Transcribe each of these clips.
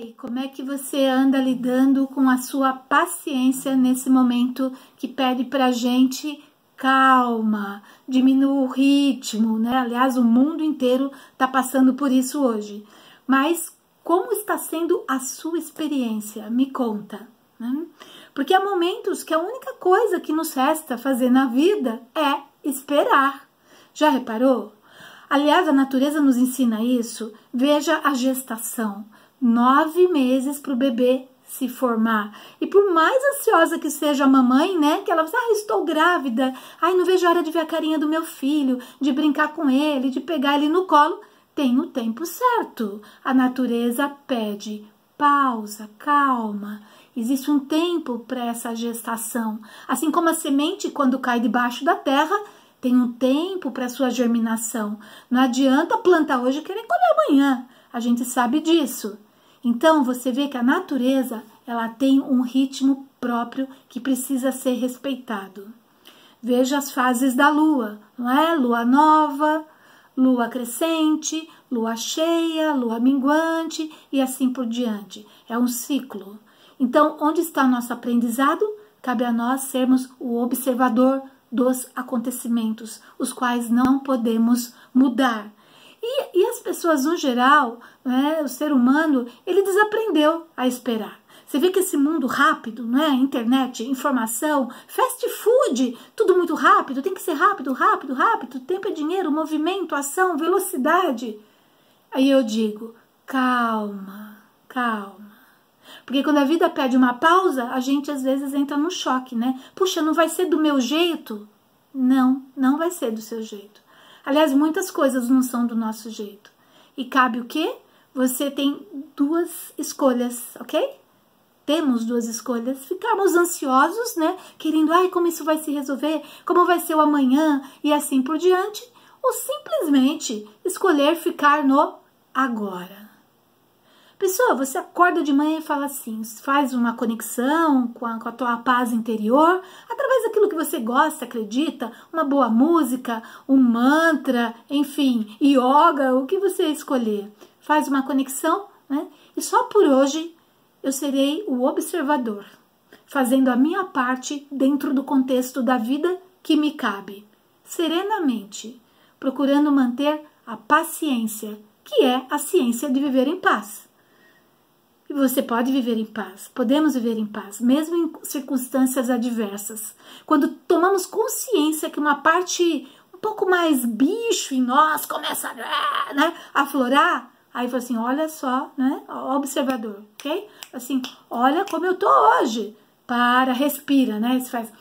E como é que você anda lidando com a sua paciência nesse momento que pede pra gente calma, diminua o ritmo, né? Aliás, o mundo inteiro está passando por isso hoje. Mas como está sendo a sua experiência? Me conta, né? Porque há momentos que a única coisa que nos resta fazer na vida é esperar. Já reparou? Aliás, a natureza nos ensina isso. Veja a gestação. 9 meses para o bebê se formar. E por mais ansiosa que seja a mamãe, né? Que ela fala, estou grávida. Ai, não vejo a hora de ver a carinha do meu filho, de brincar com ele, de pegar ele no colo. Tem o tempo certo. A natureza pede pausa, calma. Existe um tempo para essa gestação. Assim como a semente, quando cai debaixo da terra, tem um tempo para sua germinação. Não adianta plantar hoje e querer colher amanhã. A gente sabe disso. Então, você vê que a natureza, ela tem um ritmo próprio que precisa ser respeitado. Veja as fases da lua, não é? Lua nova, lua crescente, lua cheia, lua minguante e assim por diante. É um ciclo. Então, onde está nosso aprendizado? Cabe a nós sermos o observador dos acontecimentos, os quais não podemos mudar. E as pessoas, no geral, né, o ser humano, ele desaprendeu a esperar. Você vê que esse mundo rápido, né, internet, informação, fast food, tudo muito rápido, tem que ser rápido, rápido, rápido, tempo é dinheiro, movimento, ação, velocidade. Aí eu digo, calma, calma. Porque quando a vida pede uma pausa, a gente às vezes entra no choque, né? Puxa, não vai ser do meu jeito? Não, não vai ser do seu jeito. Aliás, muitas coisas não são do nosso jeito. E cabe o quê? Você tem 2 escolhas, ok? Temos 2 escolhas. Ficarmos ansiosos, né? Querendo, ai, como isso vai se resolver? Como vai ser o amanhã? E assim por diante. Ou simplesmente escolher ficar no agora. Pessoa, você acorda de manhã e fala assim, faz uma conexão com a tua paz interior, através daquilo que você gosta, acredita, uma boa música, um mantra, enfim, yoga, o que você escolher. Faz uma conexão, né? E só por hoje eu serei o observador, fazendo a minha parte dentro do contexto da vida que me cabe, serenamente, procurando manter a paciência, que é a ciência de viver em paz. E você pode viver em paz, podemos viver em paz, mesmo em circunstâncias adversas. Quando tomamos consciência que uma parte um pouco mais bicho em nós começa, né, a aflorar, aí fala assim, olha só, né, observador, ok? Assim, olha como eu tô hoje. Para, respira, né, você faz,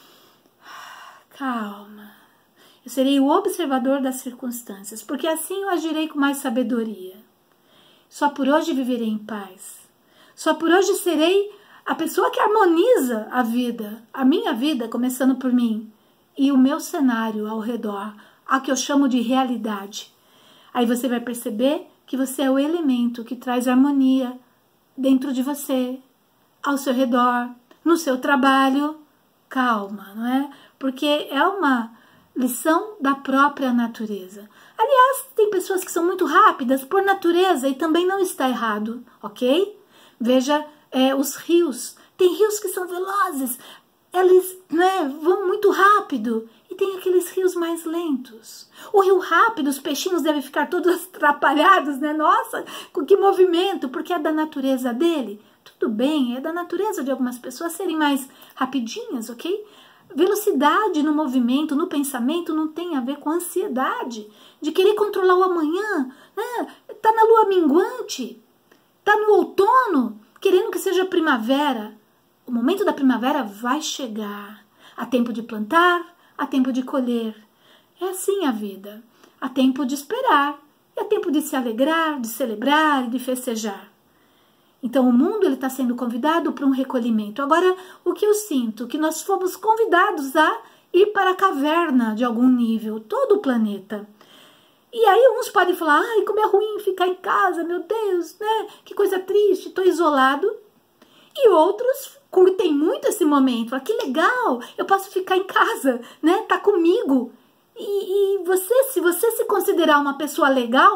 calma. Eu serei o observador das circunstâncias, porque assim eu agirei com mais sabedoria. Só por hoje viverei em paz. Só por hoje serei a pessoa que harmoniza a minha vida, começando por mim, e o meu cenário ao redor, a que eu chamo de realidade. Aí você vai perceber que você é o elemento que traz harmonia dentro de você, ao seu redor, no seu trabalho. Calma, não é? Porque é uma lição da própria natureza. Aliás, tem pessoas que são muito rápidas por natureza e também não está errado, ok? Veja os rios. Tem rios que são velozes, eles, né, vão muito rápido. E tem aqueles rios mais lentos. O rio rápido, os peixinhos devem ficar todos atrapalhados, né? Nossa, com que movimento, porque é da natureza dele. Tudo bem, é da natureza de algumas pessoas serem mais rapidinhas, ok? Velocidade no movimento, no pensamento, não tem a ver com ansiedade de querer controlar o amanhã, né? Tá na lua minguante, tá no outono, querendo que seja primavera. O momento da primavera vai chegar. Há tempo de plantar, há tempo de colher. É assim a vida. Há tempo de esperar, e há tempo de se alegrar, de celebrar e de festejar. Então o mundo está sendo convidado para um recolhimento. Agora, o que eu sinto? Que nós fomos convidados a ir para a caverna de algum nível, todo o planeta. E aí uns podem falar, ai, como é ruim ficar em casa, meu Deus, né? Que coisa triste, estou isolado. E outros curtem muito esse momento, falam, que legal, eu posso ficar em casa, né? Tá comigo. E você, se você se considerar uma pessoa legal,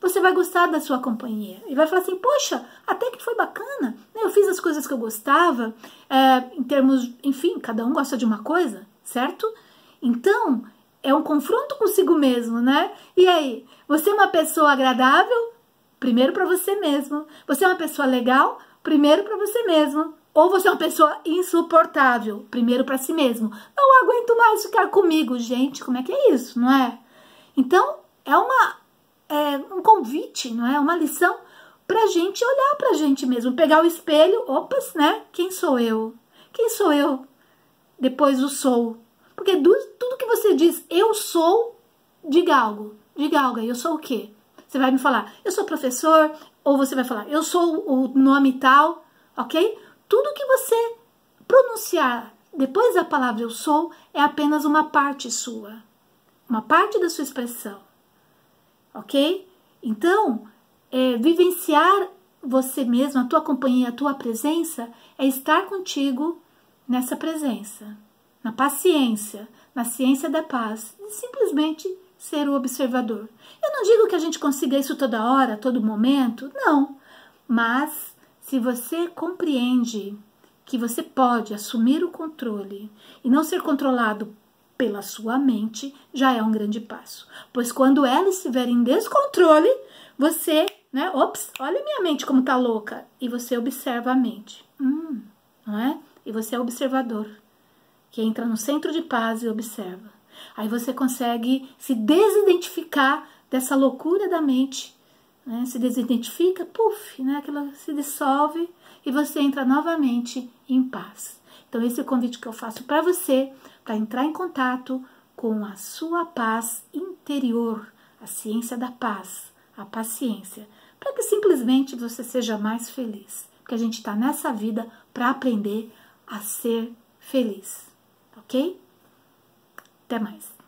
você vai gostar da sua companhia. E vai falar assim, poxa, até que foi bacana, né? Eu fiz as coisas que eu gostava, em termos, enfim, cada um gosta de uma coisa, certo? Então, é um confronto consigo mesmo, né? E aí, você é uma pessoa agradável? Primeiro para você mesmo. Você é uma pessoa legal? Primeiro para você mesmo. Ou você é uma pessoa insuportável? Primeiro para si mesmo. Não aguento mais ficar comigo. Gente, como é que é isso, não é? Então, é um convite, não é? Uma lição pra gente olhar pra gente mesmo. Pegar o espelho, opas, né? Quem sou eu? Quem sou eu? Depois o sou. Porque tudo que você diz, eu sou, diga algo. Diga algo aí, eu sou o quê? Você vai me falar, eu sou professor, ou você vai falar, eu sou o nome tal, ok? Tudo que você pronunciar depois da palavra eu sou é apenas uma parte sua, uma parte da sua expressão, ok? Então, vivenciar você mesmo, a tua companhia, a tua presença, é estar contigo nessa presença, na paciência, na ciência da paz, e simplesmente ser o observador. Eu não digo que a gente consiga isso toda hora, todo momento, não. Mas se você compreende que você pode assumir o controle e não ser controlado pela sua mente, já é um grande passo. Pois quando ela estiver em descontrole, você, né, ops, olha minha mente como tá louca, e você observa a mente, não é? E você é observador, que entra no centro de paz e observa. Aí você consegue se desidentificar dessa loucura da mente, né? Se desidentifica, puf, né? Aquilo se dissolve e você entra novamente em paz. Então esse é o convite que eu faço para você, para entrar em contato com a sua paz interior, a ciência da paz, a paciência, para que simplesmente você seja mais feliz. Porque a gente está nessa vida para aprender a ser feliz, ok? Até mais.